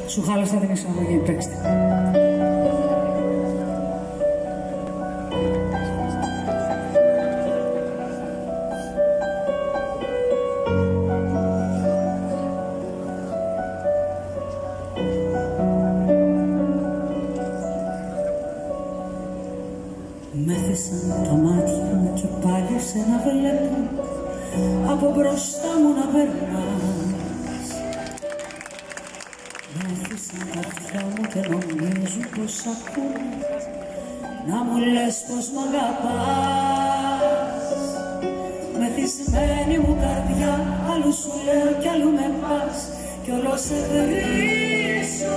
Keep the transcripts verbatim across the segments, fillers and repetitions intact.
Σου χάλασα την εισαγωγή, παίξτε. Μέθησαν τα μάτια μου και πάλι σε να βλέπω από μπροστά μου να περνάς. Μέθησαν τα αυτιά μου και νομίζω πως ακούν να μου λες πως μ' αγαπάς. Μεθυσμένη μου καρδιά, άλλου σου λέω κι άλλου με πας κι όλο σε βρίζω.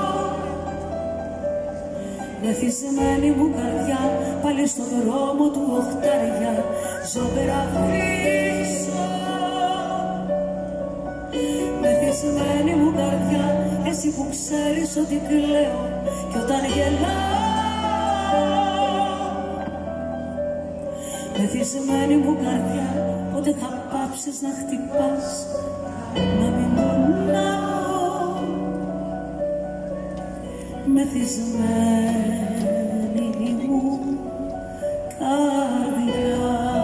Μεθυσμένη μου καρδιά, πάλι στο δρόμο του οχτάρια ζώπερα βρίσω. Μεθυσμένη μου καρδιά, εσύ που ξέρεις ότι κλαίω κι όταν γελάω. Μεθυσμένη μου καρδιά, πότε θα πάψεις να χτυπάς, να μην πονάω. Μεθυσμένη μου καρδιά.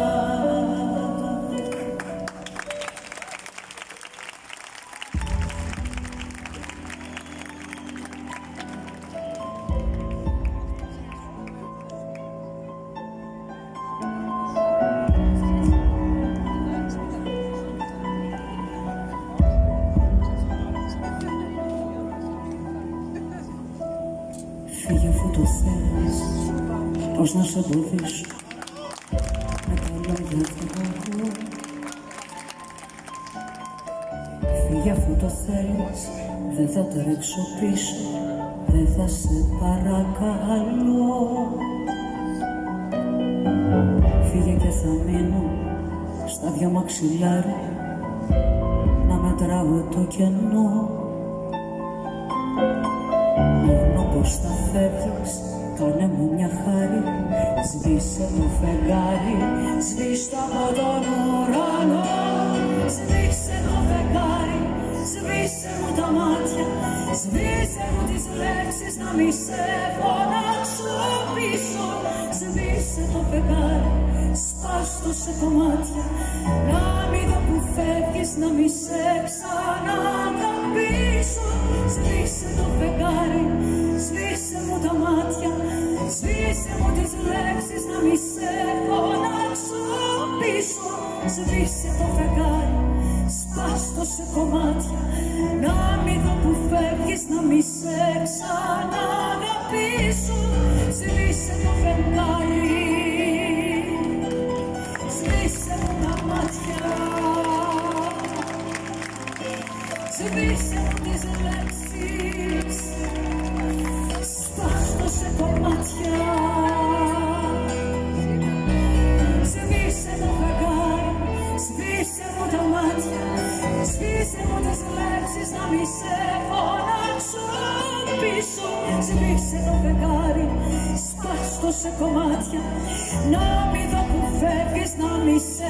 Φύγε αφού το θέλεις, πώς να σε εμποδίσω με τα λόγια αυτά που ακούω. Φύγε αφού το θέλεις, δεν θα τρέξω πίσω, δεν θα σε παρακαλώ. Φύγε και θα μείνω στα δυο μαξιλάρι να μετράω το κενό. Μόνο πως θα φεύγεις, κάνε μου μια χάρη, σβήσε το φεγγάρι, σβήστε από τον ουρανό. Σβήσε το φεγγάρι, σβήσε μου τα μάτια, σβήσε μου τις λέξεις να μη σε φωνάξω πίσω. Σβήσε το φεγγάρι, σπάστο σε κομμάτια, να μην δω που φεύγεις, να μη σε ξαναγαπήσω. Σβήσε το φεγγάρι, σβήσε μου τα μάτια, σβήσε μου τις λέξεις να μη σε φωνάξω πίσω. Σβήσε το φεγγάρι, σπάστο σε κομμάτια, να μην δω που φεύγεις, να μη σε ξαναγαπήσω. Σβήσε το φεγγάρι, σβήσε μου τα μάτια, σβήσε μου τις λέξεις, σπάστο σε κομμάτια. Σβήσε το φεγγάρι, σβήσε μου τα μάτια, σβήσε μου τις λέξεις να μη σε φωνάξω πίσω. Σβήσε το φεγγάρι, σπάστο σε κομμάτια, να μην δω που φεύγεις, να μη σε